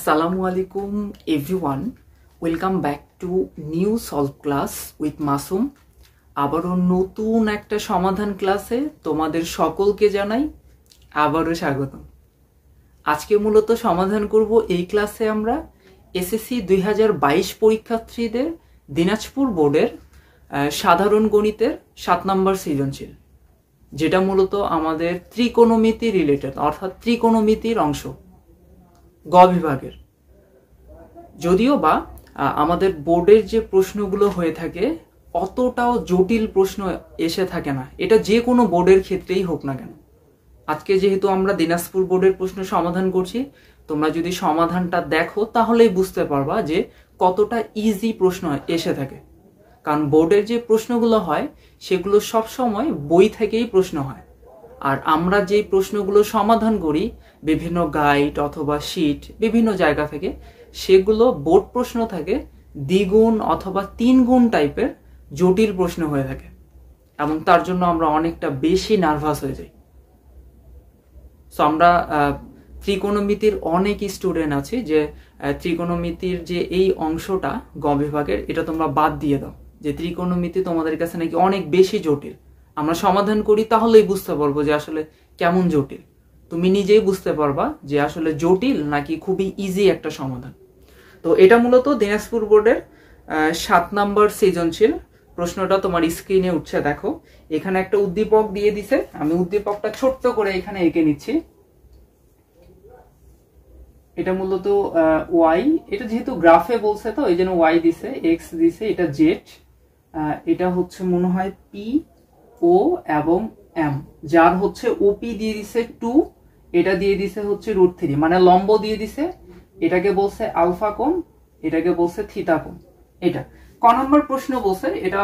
Assalamu alaikum everyone. Welcome back to new solve class with Masum. আবারো নতুন একটা সমাধান ক্লাসে তোমাদের সকলকে জানাই আবারো স্বাগতম। আজকে মূলত সমাধান করব এই ক্লাসে আমরা এসএসসি 2022 পরীক্ষার্থীদের দিনাজপুর বোর্ডের সাধারণ গণিতের 7 নম্বর সৃজনশীল, যেটা মূলত আমাদের ত্রিকোণমিতি রিলেটেড, অর্থাৎ ত্রিকোণমিতির অংশ গ বিভাগের। যদিও বা আমাদের বোর্ডের যে প্রশ্নগুলো হয়ে থাকে অতটাও জটিল প্রশ্ন এসে থাকে না, এটা যে কোনো বোর্ডের ক্ষেত্রেই হোক না কেন। আজকে যেহেতু আমরা দিনাজপুর বোর্ডের প্রশ্ন সমাধান করছি, তোমরা যদি সমাধানটা দেখো তাহলেই বুঝতে পারবা যে কতটা ইজি প্রশ্ন এসে থাকে। কারণ বোর্ডের যে প্রশ্নগুলো হয় সেগুলো সব সময় বই থেকেই প্রশ্ন হয়, আর আমরা যেই প্রশ্নগুলো সমাধান করি বিভিন্ন গাইড অথবা শিট বিভিন্ন জায়গা থেকে, সেগুলো বোর্ড প্রশ্ন থাকে দ্বিগুণ অথবা 3 গুণ টাইপের জটিল প্রশ্ন হয়ে থাকে, এবং তার জন্য আমরা অনেকটা বেশি নার্ভাস হয়ে যাই। সো আমরা ত্রিকোণমিতির অনেক স্টুডেন্ট আছি যে ত্রিকোণমিতির যে এই অংশটা গ বিভাগের, এটা তোমরা বাদ দিয়ে দাও, যে ত্রিকোণমিতি তোমাদের কাছে নাকি অনেক বেশি জটিল। আমরা সমাধান করি তাহলেই বুঝতে পারবো যে আসলে কেমন জটিল। তুমি নিজেই বুঝতে পারবা যে আসলে জটিল নাকি খুবই ইজি একটা সমাধান। তো এটা মূলত দিনাজপুর বোর্ডের 7 নম্বর সৃজনশীল। প্রশ্নটা তোমার স্ক্রিনে উঠছে, দেখো এখানে একটা উদ্দীপক দিয়ে দিছে। আমি উদ্দীপকটা ছোট্ট করে এখানে এঁকে নিচ্ছি। এটা মূলত ওয়াই, এটা যেহেতু গ্রাফে বলছে তো এই জন্য ওয়াই দিছে, এক্স দিছে, এটা জেড, এটা হচ্ছে মনে হয় পি ও এবং এম, যার হচ্ছে ওপি দিয়ে দিছে 2, এটা দিয়ে দিছে হচ্ছে √3, মানে লম্ব দিয়ে দিছে। এটাকে বলছে আলফা কোণ, এটাকে বলছে থিটা কোণ। এটা ক নম্বর প্রশ্ন বলছে, এটা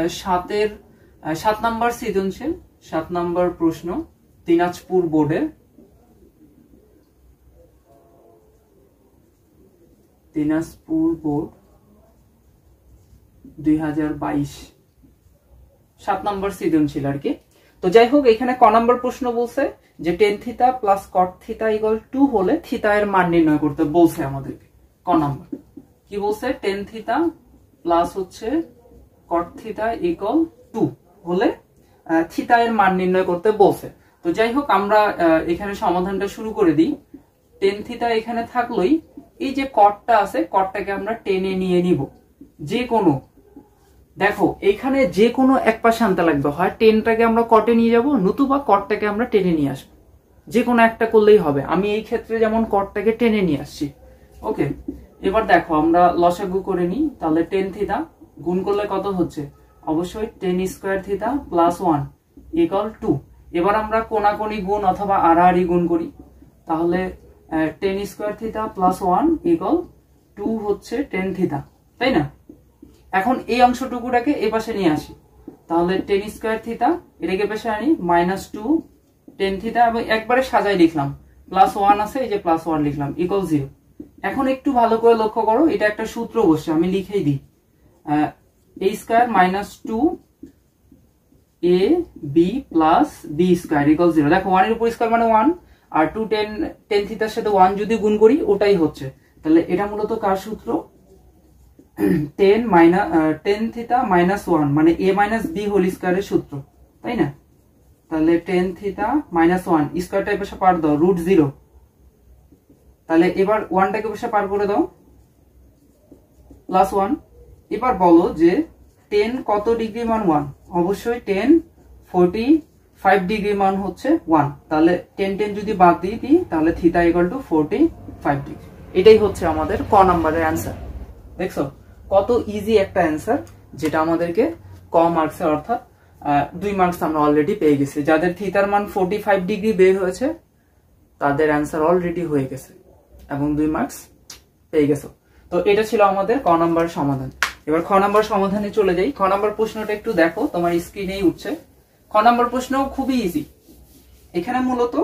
7 নম্বর সৃজনশীল, 7 নম্বর প্রশ্ন দিনাজপুর বোর্ডের। দিনাজপুর বোর্ড 2022 7 নম্বর সৃজনশীল আর কি। তো যাই হোক, এখানে ক নম্বর প্রশ্ন বলছে যে tan θ প্লাস cot θ = 2 হলে থিতা এর মান নির্ণয় করতে বলছে আমাদেরকে। ক নম্বর কি বলছে, tan θ প্লাস হচ্ছে cot θ = 2 হলে থিতা এর মান নির্ণয় করতে বলছে। তো যাই হোক, আমরা এখানে সমাধানটা শুরু করে দিই। tan θ এখানে থাকলোই, এই যে কটটা আছে কটটাকে আমরা টেনে নিয়ে নিব। যে কোনো, দেখো এখানে যে কোনো এক পাশে আনতে লাগবে, হয় টেনটাকে আমরা কটে নিয়ে যাব, নতুবা কটটাকে আমরা টেনে নিয়ে আসবো। যে কোনো একটা করলেই হবে। আমি এই ক্ষেত্রে যেমন কটটাকে টেনে নিয়ে আসছি। ওকে, এবার দেখো আমরা লসাগু করে নিই। তাহলে tan θ গুণ করলে কত হচ্ছে, অবশ্যই tan স্কয়ার θ প্লাস 1 = 2। এবার আমরা কোনাকুনি গুণ অথবা আড়াআড়ি গুণ করি, তাহলে tan স্কয়ার θ প্লাস 1 = 2 হচ্ছে tan θ, তাই না? এখন এই অংশটুকুটাকে এই পাশে নিয়ে আসি, তাহলে tan স্কয়ার θ এটাকে পাশে আনি -2 tan θ, এবং একবারে সাজাই লিখলাম, প্লাস 1 আছে, এই যে প্লাস 1 লিখলাম = 0। এখন একটু ভালো করে লক্ষ্য করো, এটা একটা সূত্র বসছে, আমি লিখেই দিই, a square -2 ab plus b square = 0। দেখো 1 এর উপর স্কয়ার মানে 1, আর 2 tan θ এর সাথে 1 যদি গুণ করি ওটাই হচ্ছে। তাহলে এটা মূলত কার সূত্র, tan θ -1 মানে a - b হোল স্কয়ারের সূত্র, তাই না? তাহলে tan θ -1 স্কয়ার টাইপের সাথে পার দাও √0। তাহলে এবার 1টাকে বসে পার করে দাও, প্লাস 1। এবার বলো যে tan কত ডিগ্রি মান 1, অবশ্যই tan 45 ডিগ্রি মান হচ্ছে 1। তাহলে tan যদি বাদ দিয়ে দিই তাহলে θ = 45 ডিগ্রি। এটাই হচ্ছে আমাদের ক নম্বরের অ্যান্সার। দেখছো কত ইজি একটা অ্যান্সার, যেটা আমাদেরকে ক মার্কসে, অর্থাৎ 2 মার্কস আমরা অলরেডি পেয়ে গেছি। যাদের থিতার মান 45 ডিগ্রি বের হয়েছে তাদের অ্যান্সার অলরেডি হয়ে গেছে এবং 2 মার্কস পেয়ে গেছো। তো এটা ছিল আমাদের ক নম্বর সমাধান। এবার খ নম্বর সমাধানে চলে যাই। খ নম্বর প্রশ্নটা একটু দেখো, তোমার স্ক্রিনেই উঠছে। খ নম্বর প্রশ্ন খুবই ইজি। এখানে মূলত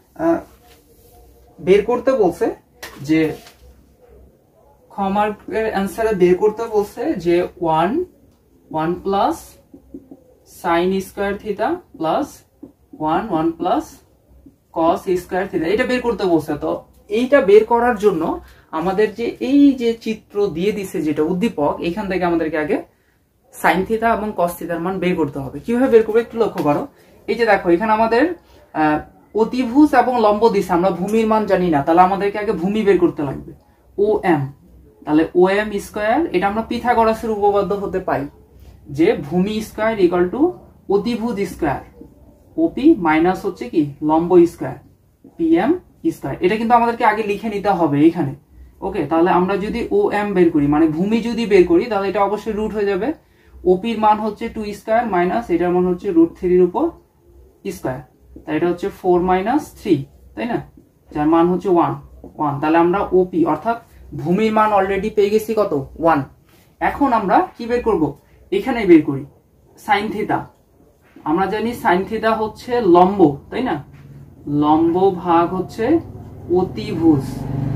বের করতে বলছে যে খ মার্কের অ্যান্সারে বের করতে বলছে যে 1 plus sin square θ plus 1 plus cos square θ, এটা বের করতে বলছে। তো এইটা বের করার জন্য আমাদের যে এই যে চিত্র দিয়ে দিছে যেটা উদ্দীপক, এখান থেকে আমাদেরকে আগে সাইন থিটা এবং কস থিটার মান বের করতে হবে। কিভাবে বের করবে একটু লক্ষ্য করো। এই যে দেখো এখানে আমাদের অতিভুজ এবং লম্ব দিছে, আমরা ভূমির মান জানি না, তাহলে আমাদেরকে আগে ভূমি বের করতে লাগবে। ও এম, তাহলে ও এম স্কোয়ার, এটা আমরা পিথাগোরাসের উপপাদ্য হতে পাই যে ভূমি স্কোয়ার ইকুয়াল টু অতিভুজ স্কোয়ার ওপি মাইনাস হচ্ছে কি লম্ব স্কোয়ার পিএম স্কোয়ার। এটা কিন্তু আমাদেরকে আগে লিখে নিতে হবে এখানে। ওকে, তাহলে আমরা যদি ও এম বের করি মানে ভূমি যদি বের করি, তাহলে এটা অবশ্যই রুট হয়ে যাবে। ওপির মান হচ্ছে 2 স্কোয়ার মাইনাস এটার মান হচ্ছে √3 এর উপর স্কোয়ার, তাই এটা হচ্ছে 4 মাইনাস 3, তাই না, যার মান হচ্ছে 1। তাহলে আমরা ওপি অর্থাৎ ভূমির মান অলরেডি পেয়ে গেছি কত 1। এখন আমরা কি বের করব, এখানে বের করি সাইন থিটা। আমরা জানি সাইন থিটা হচ্ছে লম্ব, তাই না, লম্ব ভাগ হচ্ছে অতিভুজ,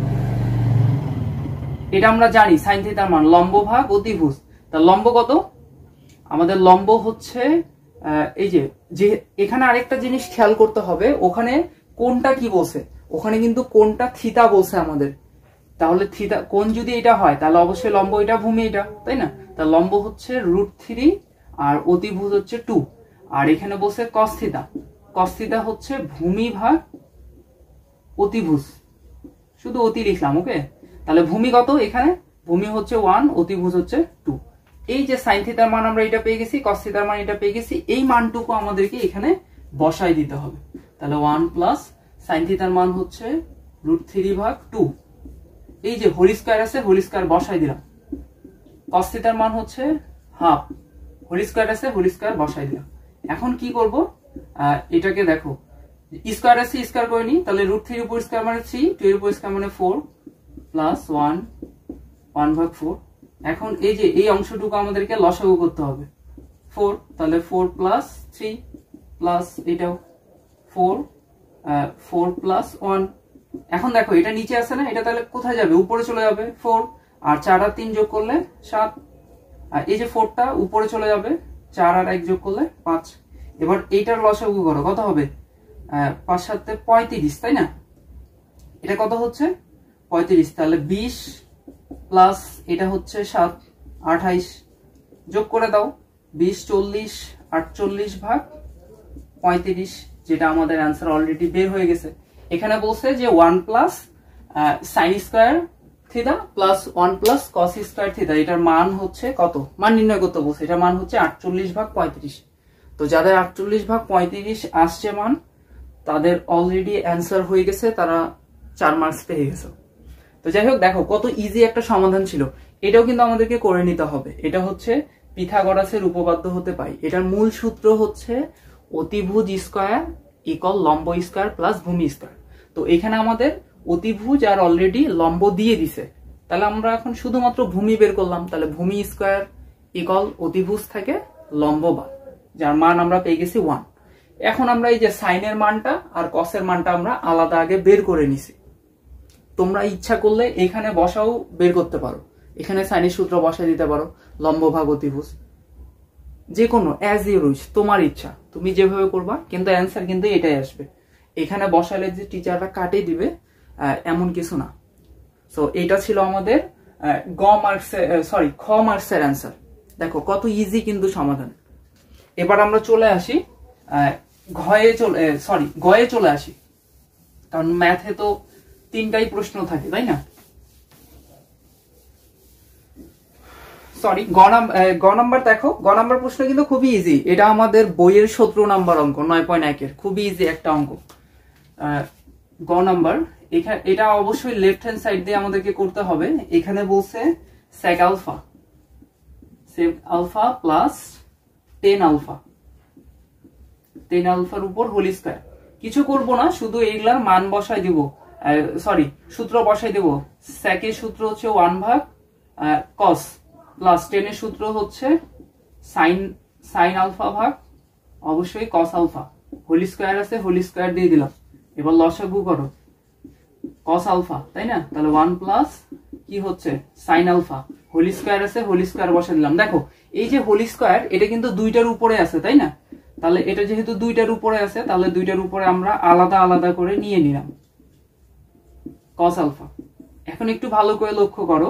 এটা আমরা জানি সাইন থিটার মান লম্ব ভাগ অতিভুজ। তা লম্ব কত, আমাদের লম্ব হচ্ছে এই যে এখানে আরেকটা জিনিস খেয়াল করতে হবে, ওখানে কোনটা কি বলছে, ওখানে কিন্তু কোনটা থিটা বলছে আমাদের। তাহলে থিটা কোন যদি এটা হয় তাহলে অবশ্যই লম্ব এটা, ভূমি এটা, তাই না। তা লম্ব হচ্ছে √3 আর অতিভুজ হচ্ছে 2, আর এখানে বলছে কস থিটা। কস থিটা হচ্ছে ভূমি ভাগ অতিভুজ, শুধু অতি লিখলাম। ওকে, তাহলে ভূমি কত, এখানে ভূমি হচ্ছে 1, অতিভুজ হচ্ছে 2। এই যে সাইন থিটার মান আমরা এটা পেয়ে গেছি, কস থিটার মান এটা পেয়ে গেছি, এই মানটুকু আমাদেরকে এখানে বসাই দিতে হবে। তাহলে 1 প্লাস সাইন থিটার মান হচ্ছে √3 ভাগ 2, এই যে হোল স্কয়ার আছে হোল স্কয়ার বসাই দিলাম। কস থিটার মান হচ্ছে হাফ, হোল স্কয়ার আছে হোল স্কয়ার বসাই দিলাম। এখন কি করব, এটাকে দেখো স্কয়ার আছে স্কয়ার করে নি, তাহলে √3 উপর স্কয়ার মানে 3, 2 এর উপর স্কয়ার মানে 4 প্লাস 1 ভাগ 4। এখন এই যে এই অংশটুকু আমাদেরকে লসাগু করতে হবে 4, তাহলে 4 প্লাস 3 প্লাস এটাও 4 প্লাস 1। এখন দেখো এটা নিচে আছে না, এটা তাহলে কোথায় যাবে, উপরে চলে যাবে 4, আর 4 আর 3 যোগ করলে 7, আর এই যে 4টা উপরে চলে যাবে, 4 আর 1 যোগ করলে 5। এবার এইটার লসাগু করো, কত হবে, 5 7 35, তাই না, এটা কত হচ্ছে 35, তাহলে 20 প্লাস এটা হচ্ছে 7 28, যোগ করে দাও 20 40 48 ভাগ 35, যেটা আমাদের অ্যান্সার অলরেডি বের হয়ে গেছে। এখানে বলছে যে 1 plus sine square theta plus 1 plus cos square theta, এটার মান হচ্ছে কত, মান নির্ণয় করতে বলছে, এটার মান হচ্ছে 48 ভাগ 35। তো যাদের 48 ভাগ 35 আসছে মান, তাদের অলরেডি অ্যান্সার হয়ে গেছে, তারা 4 মার্কস পেয়ে গেছে। তো যাই হোক, দেখো কত ইজি একটা সমাধান ছিল। এটাও কিন্তু আমাদেরকে করে নিতে হবে। এটা হচ্ছে পিথাগোরাসের উপপাদ্য হতে পাই। এটার মূল সূত্র হচ্ছে অতিভুজ স্কয়ার ইকুয়াল লম্ব স্কয়ার প্লাস ভূমি স্কয়ার। তো এখানে আমাদের অতিভুজ আর অলরেডি লম্ব দিয়ে দিছে, তাহলে আমরা এখন শুধুমাত্র ভূমি বের করলাম। তাহলে ভূমি স্কয়ার ইকুয়াল অতিভুজ থেকে লম্ব বাদ, যার মান আমরা পেয়ে গেছি 1। এখন আমরা এই যে সাইনের মানটা আর কসের মানটা আমরা আলাদা আগে বের করে নিছি। তোমরা ইচ্ছা করলে এখানে বসাও বের করতে পারো, এখানে সাইনের সূত্র বসাই দিতে পারো, লম্ব ভাগ অতিভুজ, যে কোনো অ্যাজ ইউ উইশ, তোমার ইচ্ছা, তুমি যেভাবে করবা, কিন্তু অ্যান্সার কিন্তু এটাই আসবে। এখানে বসালে যে টিচাররা কাটে দিবে এমন কিছু না। সো এটা ছিল আমাদের খ মার্কসের অ্যান্সার। দেখো কত ইজি কিন্তু সমাধান। এবার আমরা চলে আসি গয়ে চলে আসি, কারণ ম্যাথে তো 3টাই প্রশ্ন থাকে, তাই না। সরি, গ নাম্বার দেখো, গ নাম্বার প্রশ্ন কিন্তু খুবই ইজি। এটা আমাদের বইয়ের 17 নাম্বার অঙ্ক, 9.1 এর খুবই ইজি একটা অঙ্ক। গ নাম্বার, এটা অবশ্যই লেফট হ্যান্ড সাইড দিয়ে আমাদেরকে করতে হবে। এখানে বলছে sec আলফা প্লাস 10 আলফার উপর হোল স্কয়ার। কিছু করব না, শুধু এইগুলার মান বসাই দিব, সূত্র বসাই দেব। sec এর সূত্র হচ্ছে 1 ভাগ cos প্লাস 10 এর সূত্র হচ্ছে sin আলফা ভাগ অবশ্যই cos আলফা, হোল স্কয়ার আছে হোল স্কয়ার দিয়ে দিলাম। এবার লসাগু করো cos আলফা, তাই না, তাহলে 1 প্লাস কি হচ্ছে sin আলফা, হোল স্কয়ার আছে হোল স্কয়ার বসা দিলাম। দেখো এই যে হোল স্কয়ার, এটা কিন্তু 2টার উপরে আছে, তাই না, তাহলে এটা যেহেতু 2টার উপরে আছে, তাহলে 2টার উপরে আমরা আলাদা আলাদা করে নিয়ে নিলাম। Cos alpha. এখন একটু ভালো করে লক্ষ্য করো,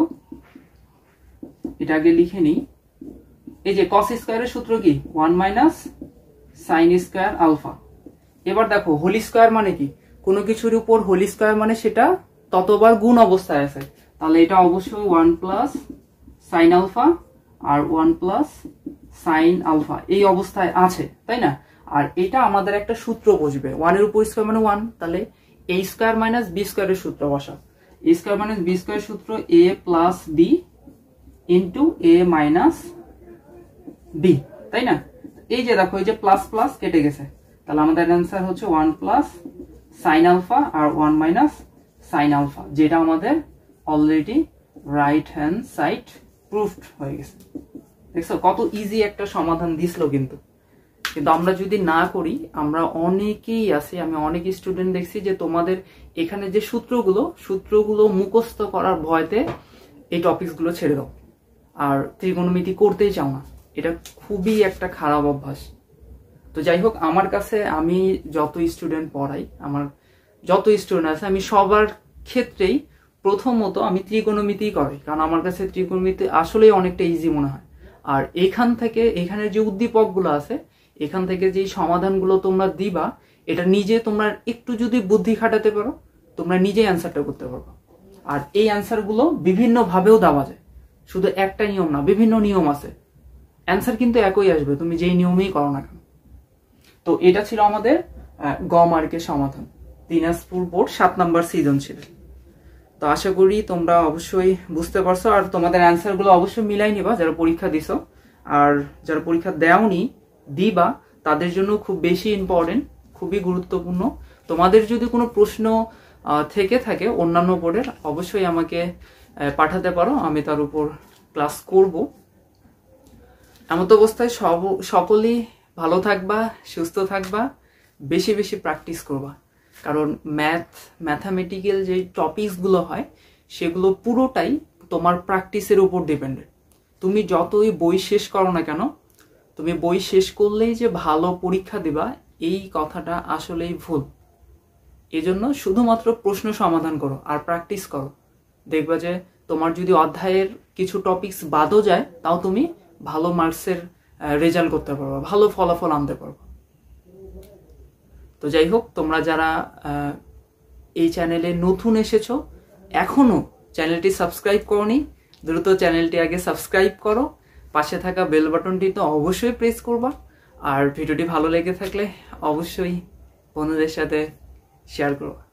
এটা আগে লিখে নিই। এই যে কস স্কয়ারের সূত্র কি 1 মাইনাস সাইন স্কয়ার আলফা। এবার দেখো হোলি স্কয়ার মানে কি, কোনো কিছুর উপর হোলি স্কয়ার মানে সেটা ততবার গুণ অবস্থায় আছে, তাহলে এটা অবশ্যই 1 প্লাস সাইন আলফা আর 1 প্লাস সাইন আলফা এই অবস্থায় আছে, তাই না? আর এটা আমাদের একটা সূত্র বসবে, 1 এর উপর স্কয়ার মানে 1, তাহলে a স্কয়ার মাইনাস b স্কয়ারের সূত্র বসা। a square minus b square সূত্র a plus b into a minus b, তাই না? এই যে দেখো এই যে প্লাস প্লাস কেটে গেছে, তাহলে আমাদের অ্যান্সার হচ্ছে 1 প্লাস সাইন আলফা আর 1 মাইনাস সাইন আলফা, যেটা আমাদের already right hand side proofed হয়ে গেছে। দেখছো কত ইজি একটা সমাধান দিছিল, কিন্তু আমরা যদি না করি, আমরা অনেকেই আছি, আমি অনেক স্টুডেন্ট দেখছি যে তোমাদের এখানে যে সূত্রগুলো মুখস্থ করার ভয়তে এই টপিকস গুলো ছেড়ে দাও আর ত্রিকোণমিতি করতেই চাও না। এটা খুবই একটা খারাপ অভ্যাস। তো যাই হোক, আমার কাছে আমি যত স্টুডেন্ট পড়াই, আমার যত স্টুডেন্ট আছে, আমি সবার ক্ষেত্রেই প্রথমত আমি ত্রিকোণমিতি করাই, কারণ আমার কাছে ত্রিকোণমিতি আসলেই অনেকটা ইজি মনে হয়। আর এখানের যে উদ্দীপকগুলো আছে, এখান থেকে যে সমাধানগুলো তোমরা দিবা, এটা নিজে তোমরা একটু যদি বুদ্ধি খাটাতে পারো, তোমরা নিজেই অ্যান্সারটা করতে পারবে। আর এই অ্যান্সারগুলো বিভিন্ন ভাবেও দেওয়া যায়, শুধু একটা নিয়ম না, বিভিন্ন নিয়ম আছে। অ্যান্সার কিন্তু একই আসবে তুমি যেই নিয়মেই করো না কেন। তো এটা ছিল আমাদের গ মার্কের সমাধান, দিনাজপুর বোর্ড 7 নম্বর সৃজনশীল। তো আশা করি তোমরা অবশ্যই বুঝতে পারছো, আর তোমাদের অ্যান্সারগুলো অবশ্যই মিলাই নিবা যারা পরীক্ষা দিছো। আর যারা পরীক্ষা দেওনি দিবা, তাদের জন্য খুব বেশি ইম্পর্টেন্ট, খুবই গুরুত্বপূর্ণ। তোমাদের যদি কোনো প্রশ্ন থেকে থাকে অন্যান্য বোর্ডের, অবশ্যই আমাকে পাঠাতে পারো, আমি তার উপর ক্লাস করব। এমত অবস্থায় সকলেই ভালো থাকবা, সুস্থ থাকবা, বেশি বেশি প্র্যাকটিস করবা, কারণ ম্যাথামেটিক্যাল যে টপিকসগুলো হয় সেগুলো পুরোটাই তোমার প্র্যাকটিসের উপর ডিপেন্ডেন্ট। তুমি যতই বই শেষ করো না কেন, তুমি বই শেষ করলেই যে ভালো পরীক্ষা দিবা, এই কথাটা আসলেই ভুল। এজন্য শুধুমাত্র প্রশ্ন সমাধান করো আর প্র্যাকটিস করো, দেখবা যে তোমার যদি অধ্যায়ের কিছু টপিকস বাদও যায়, তাও তুমি ভালো মার্কসের রেজাল্ট করতে পারবা, ভালো ফলাফল আনতে পারবা। তো যাই হোক, তোমরা যারা এই চ্যানেলে নতুন এসেছো, এখনো চ্যানেলটি সাবস্ক্রাইব করোনি, দ্রুত চ্যানেলটি আগে সাবস্ক্রাইব করো, পাশে থাকা বেল বাটনটি তো অবশ্যই প্রেস করবা। আর ভিডিওটি ভালো লেগে থাকলে অবশ্যই বন্ধুদের সাথে শেয়ার করবা।